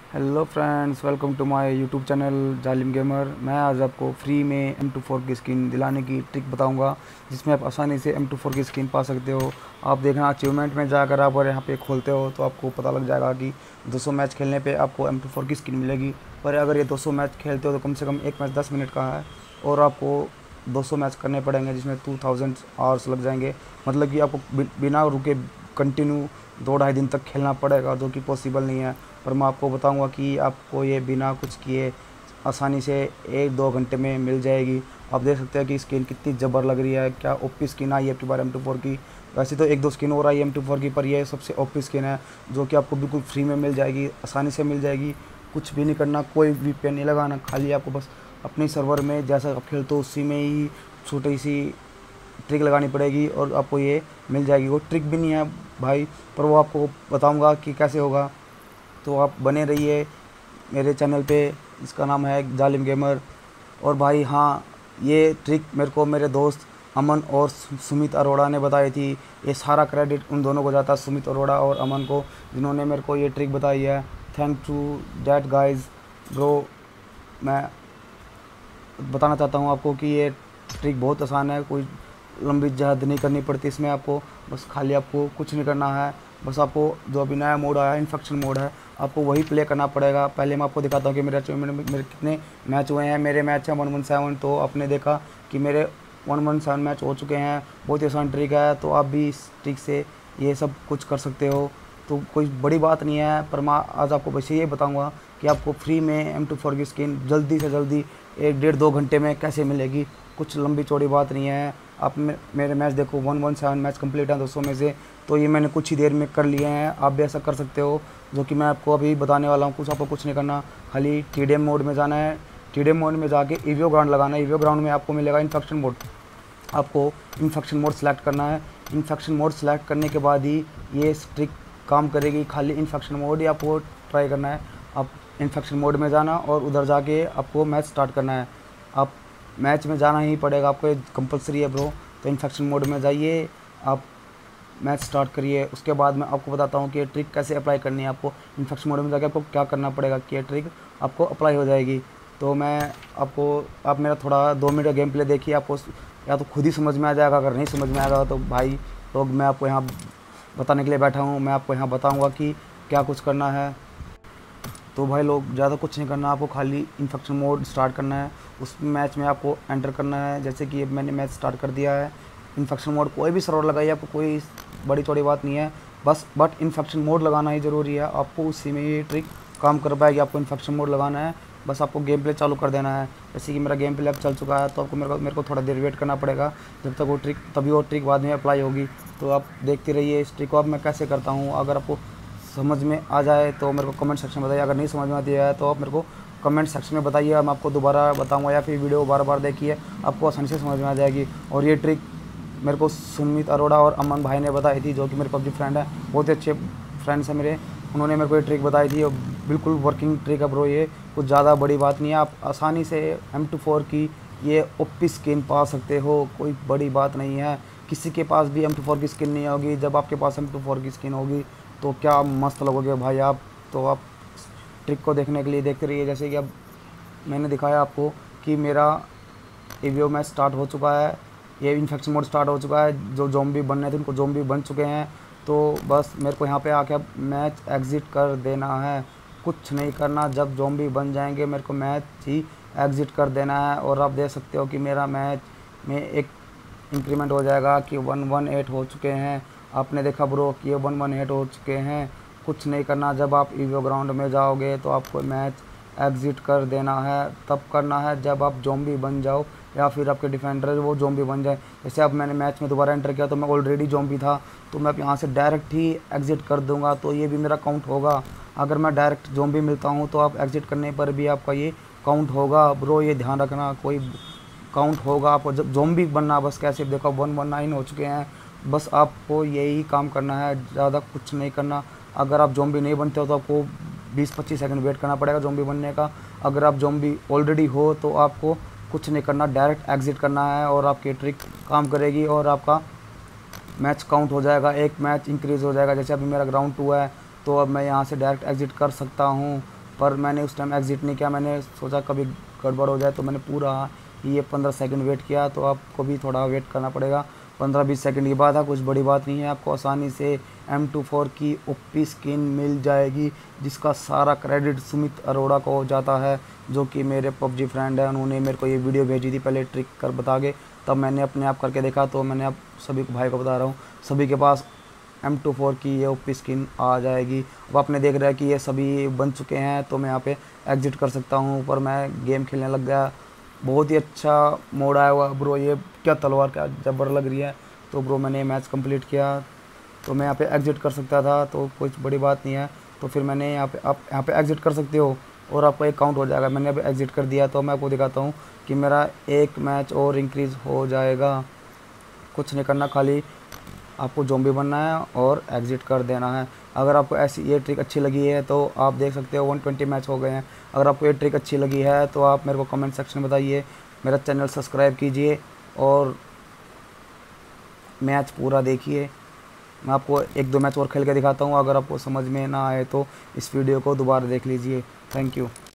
Hello friends, welcome to my YouTube channel Zalim gamer. मैं आज आपको फ्री में M24 की स्किन दिलाने की ट्रिक बताऊंगा, जिसमें आप आसानी से M24 की स्किन पा सकते हो। आप देखना अचीवमेंट में जाकर आप और यहाँ पे खोलते हो तो आपको पता लग जाएगा कि 200 मैच खेलने पे आपको M24 की स्किन मिलेगी। पर अगर ये 200 मैच खेलते हो तो कम से कम एक मैच 10 मिनट का है और आपको 200 मैच करने पड़ेंगे, जिसमें 2000 आवर्स लग जाएंगे। मतलब कि आपको बिना रुके कंटिन्यू 2-2.5 दिन तक खेलना पड़ेगा, जो कि पॉसिबल नहीं है। पर मैं आपको बताऊंगा कि आपको ये बिना कुछ किए आसानी से 1-2 घंटे में मिल जाएगी। आप देख सकते हैं कि स्किन कितनी ज़बर लग रही है, क्या ओपी स्किन आई है आपकी बार M24 की। वैसे तो 1-2 स्किन और आई है M24 की, पर ये सबसे ओपी स्किन है जो कि आपको बिल्कुल फ्री में मिल जाएगी, आसानी से मिल जाएगी। कुछ भी नहीं करना, कोई VPN नहीं लगाना, खाली आपको बस अपने सर्वर में जैसा आप खेलते हो उसी में ही छोटी सी ट्रिक लगानी पड़ेगी और आपको ये मिल जाएगी। वो ट्रिक भी नहीं है भाई, पर वो आपको बताऊंगा कि कैसे होगा। तो आप बने रहिए मेरे चैनल पे, इसका नाम है जालिम गेमर। और भाई हाँ, ये ट्रिक मेरे को मेरे दोस्त अमन और सुमित अरोड़ा ने बताई थी। ये सारा क्रेडिट उन दोनों को जाता है, सुमित अरोड़ा और अमन को, जिन्होंने मेरे को ये ट्रिक बताई है। Thank to that guys bro. मैं बताना चाहता हूँ आपको कि ये ट्रिक बहुत आसान है, कोई लंबी जहद नहीं करनी पड़ती इसमें। आपको बस खाली आपको कुछ नहीं करना है, बस आपको जो अभी नया मोड आया है इन्फेक्शन मोड है, आपको वही प्ले करना पड़ेगा। पहले मैं आपको दिखाता हूँ कि मेरे अचीवमेंट में मेरे कितने मैच हुए हैं। मेरे मैच हैं 117, तो आपने देखा कि मेरे 117 मैच हो चुके हैं। बहुत ही आसान ट्रिक है, तो आप भी इस ट्रिक से ये सब कुछ कर सकते हो। तो कोई बड़ी बात नहीं है, पर मैं आज आपको बस ये बताऊंगा कि आपको फ्री में M24 की स्किन जल्दी से जल्दी 1-1.5-2 घंटे में कैसे मिलेगी। कुछ लंबी चौड़ी बात नहीं है। आप मेरे मैच देखो, 117 मैच कंप्लीट हैं 200 में से, तो ये मैंने कुछ ही देर में कर लिए हैं। आप भी ऐसा कर सकते हो, जो कि मैं आपको अभी बताने वाला हूँ। कुछ आपको कुछ नहीं करना, खाली TDM मोड में जाना है। TDM मोड में जाके ईवीओ ग्राउंड लगाना है। ईवीओ ग्राउंड में आपको मिलेगा इन्फेक्शन मोड। आपको इन्फेक्शन मोड सेलेक्ट करना है। इन्फेक्शन मोड सेलेक्ट करने के बाद ही ये ट्रिक काम करेगी। खाली इन्फेक्शन मोड ही आपको ट्राई करना है। आप इन्फेक्शन मोड में जाना और उधर जाके आपको मैच स्टार्ट करना है। आप मैच में जाना ही पड़ेगा आपको, ये कंपलसरी है ब्रो। तो इन्फेक्शन मोड में जाइए, आप मैच स्टार्ट करिए। उसके बाद मैं आपको बताता हूँ कि ये ट्रिक कैसे अप्लाई करनी है। आपको इन्फेक्शन मोड में जाके आपको क्या करना पड़ेगा कि ये ट्रिक आपको अप्लाई हो जाएगी। तो मैं आपको, आप मेरा थोड़ा 2 मिनट का गेम प्ले देखिए, आपको या तो खुद ही समझ में आ जाएगा। अगर नहीं समझ में आएगा तो भाई लोग, मैं आपको यहाँ बताने के लिए बैठा हूँ। मैं आपको यहाँ बताऊँगा कि क्या कुछ करना है। तो भाई लोग, ज़्यादा कुछ नहीं करना, आपको खाली इन्फेक्शन मोड स्टार्ट करना है। उस मैच में आपको एंटर करना है। जैसे कि मैंने मैच स्टार्ट कर दिया है। इन्फेक्शन मोड कोई भी सर्वर लगाइए, आपको कोई बड़ी चौड़ी बात नहीं है, बट इन्फेक्शन मोड लगाना ही ज़रूरी है। आपको उसी में ये ट्रिक काम कर पाएगी। आपको इन्फेक्शन मोड लगाना है, बस आपको गेम प्ले चालू कर देना है। जैसे कि मेरा गेम प्ले अब चल चुका है, तो आपको मेरे को थोड़ा देर वेट करना पड़ेगा जब तक वो ट्रिक, तभी वो ट्रिक बाद में अप्लाई होगी। तो आप देखते रहिए इस ट्रिक को। अब मैं कैसे करता हूँ, अगर आपको समझ में आ जाए तो मेरे को कमेंट सेक्शन में बताइए। अगर नहीं समझ में आती है तो आप मेरे को कमेंट सेक्शन में बताइए, मैं आपको दोबारा बताऊंगा, या फिर वीडियो बार बार देखिए, आपको आसानी से समझ में आ जाएगी। और ये ट्रिक मेरे को सुमित अरोड़ा और अमन भाई ने बताई थी, जो कि मेरे PUBG फ्रेंड है, बहुत ही अच्छे फ्रेंड्स हैं मेरे। उन्होंने मेरे को ये ट्रिक बताई थी और बिल्कुल वर्किंग ट्रिक है ब्रो। ये कुछ ज़्यादा बड़ी बात नहीं है, आप आसानी से M24 की ये ओपी स्किन पा सकते हो। कोई बड़ी बात नहीं है। किसी के पास भी M24 की स्किन नहीं होगी, जब आपके पास M24 की स्किन होगी तो क्या मस्त लगोगे भाई आप। तो आप ट्रिक को देखने के लिए देखते रहिए। जैसे कि अब मैंने दिखाया आपको कि मेरा ईवीओ मैच स्टार्ट हो चुका है, ये इन्फेक्शन मोड स्टार्ट हो चुका है। जो ज़ॉम्बी बनने थे उनको ज़ॉम्बी बन चुके हैं। तो बस मेरे को यहाँ पे आके अब मैच एग्ज़िट कर देना है, कुछ नहीं करना। जब ज़ॉम्बी बन जाएंगे मेरे को मैच ही एग्ज़िट कर देना है। और आप देख सकते हो कि मेरा मैच में एक इंक्रीमेंट हो जाएगा कि 118 हो चुके हैं। आपने देखा ब्रो कि ये 118 हो चुके हैं। कुछ नहीं करना, जब आप ईवीओ ग्राउंड में जाओगे तो आपको मैच एग्ज़िट कर देना है। तब करना है जब आप ज़ॉम्बी बन जाओ या फिर आपके डिफेंडर वो ज़ॉम्बी बन जाए। जैसे अब मैंने मैच में दोबारा एंटर किया तो मैं ऑलरेडी ज़ॉम्बी था, तो मैं अब यहाँ से डायरेक्ट ही एग्ज़िट कर दूँगा, तो ये भी मेरा काउंट होगा। अगर मैं डायरेक्ट ज़ॉम्बी मिलता हूँ तो आप एग्ज़िट करने पर भी आपका ये काउंट होगा ब्रो, ये ध्यान रखना। कोई काउंट होगा आपको जब ज़ॉम्बी बनना। बस कैसे देखो 119 हो चुके हैं। बस आपको यही काम करना है, ज़्यादा कुछ नहीं करना। अगर आप ज़ॉम्बी नहीं बनते हो तो आपको 20-25 सेकंड वेट करना पड़ेगा ज़ॉम्बी बनने का। अगर आप ज़ॉम्बी ऑलरेडी हो तो आपको कुछ नहीं करना, डायरेक्ट एग्ज़िट करना है और आपकी ट्रिक काम करेगी और आपका मैच काउंट हो जाएगा, एक मैच इंक्रीज़ हो जाएगा। जैसे अभी मेरा ग्राउंड 2 है, तो अब मैं यहाँ से डायरेक्ट एग्ज़िट कर सकता हूँ। पर मैंने उस टाइम एग्ज़िट नहीं किया। मैंने सोचा कभी गड़बड़ हो जाए, तो मैंने पूरा ये 15 सेकंड वेट किया। तो आपको भी थोड़ा वेट करना पड़ेगा। 15-20 सेकंड की बात है, कुछ बड़ी बात नहीं है। आपको आसानी से M24 की ओपी स्किन मिल जाएगी, जिसका सारा क्रेडिट सुमित अरोड़ा को हो जाता है, जो कि मेरे पबजी फ्रेंड है। उन्होंने मेरे को ये वीडियो भेजी थी पहले ट्रिक कर बता के, तब मैंने अपने आप करके देखा। तो मैंने अब सभी को भाई को बता रहा हूँ, सभी के पास M24 की ये ओपी स्किन आ जाएगी। अब आपने देख रहा है कि ये सभी बन चुके हैं, तो मैं यहाँ पे एग्जिट कर सकता हूँ। पर मैं गेम खेलने लग गया। बहुत ही अच्छा मोड आया हुआ ब्रो। ये क्या तलवार क्या जबर लग रही है। तो ब्रो मैंने मैच कंप्लीट किया, तो मैं यहाँ पे एग्जिट कर सकता था, तो कुछ बड़ी बात नहीं है। तो फिर मैंने यहाँ पे, आप यहाँ पे एग्जिट कर सकते हो और आपका एक काउंट हो जाएगा। मैंने अभी एग्जिट कर दिया, तो मैं आपको दिखाता हूँ कि मेरा एक मैच और इंक्रीज़ हो जाएगा। कुछ नहीं करना, खाली आपको ज़ॉम्बी बनना है और एग्ज़िट कर देना है। अगर आपको ऐसी ये ट्रिक अच्छी लगी है तो आप देख सकते हो 120 मैच हो गए हैं। अगर आपको ये ट्रिक अच्छी लगी है तो आप मेरे को कमेंट सेक्शन में बताइए, मेरा चैनल सब्सक्राइब कीजिए और मैच पूरा देखिए। मैं आपको 1-2 मैच और खेल के दिखाता हूँ। अगर आपको समझ में ना आए तो इस वीडियो को दोबारा देख लीजिए। Thank you.